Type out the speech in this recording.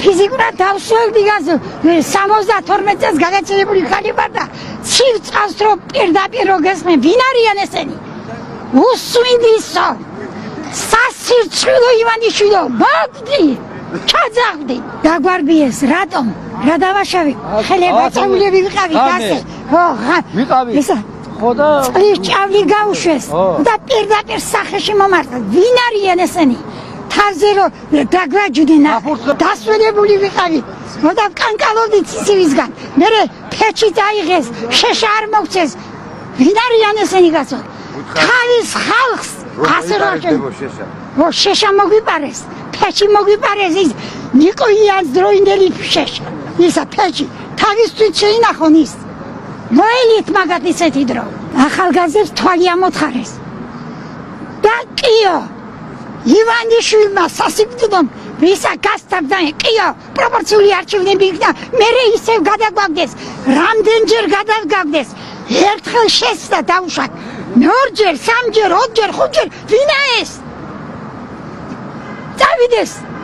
ფიზიკურად დავსვენდი გაზ 72 წელს გადაჭრებული ხალი ვარ და ცივ წავს რომ პირდაპირ რო გესმენ ვინ არიან ესენი უსვინდისო სასირჩილო ივანიშვილო მოგდი ჩაძაღდი დაგვარბიეს რატომ რა დავაშავი ხელებაწეულები ვიყავით ასე ხო ვიყავი ისა ხო და ჭავლი გაუშვეს და პირდაპირ სახეში მომართა ვინ არიან ესენი თავზე რო დაგვაჯდნენ დასვენებული ვიყავი და კანკალობდი ცივისგან მე ფეჩი დაიღეს შეშა არ მოგცეს ვინ არიან ესენი კაცო თავის ხალხს ასე რო შეშა მოგვიპარეს ფეჩი მოგვიპარეს ის ნიკოიანს დროინდელი შეშა ისა ფეჩი თავისთვის შეინახონ ის მოელით მაგათ ისეთი დრო ახალგაზრდებს თვალი ამოთხარეს და კიო ივანიშვილმა სასიკვდილომ ვისა გასტაბდა კიო პროპორციული არჩევნები იქნა მე ისევ გადაგვაგდეს რამდენჯერ გადაგაგდეს ერთხელ შესწა დაუშვათ ორჯერ სამჯერ ოთხჯერ ხუთჯერ ვინა ეს დავიდეს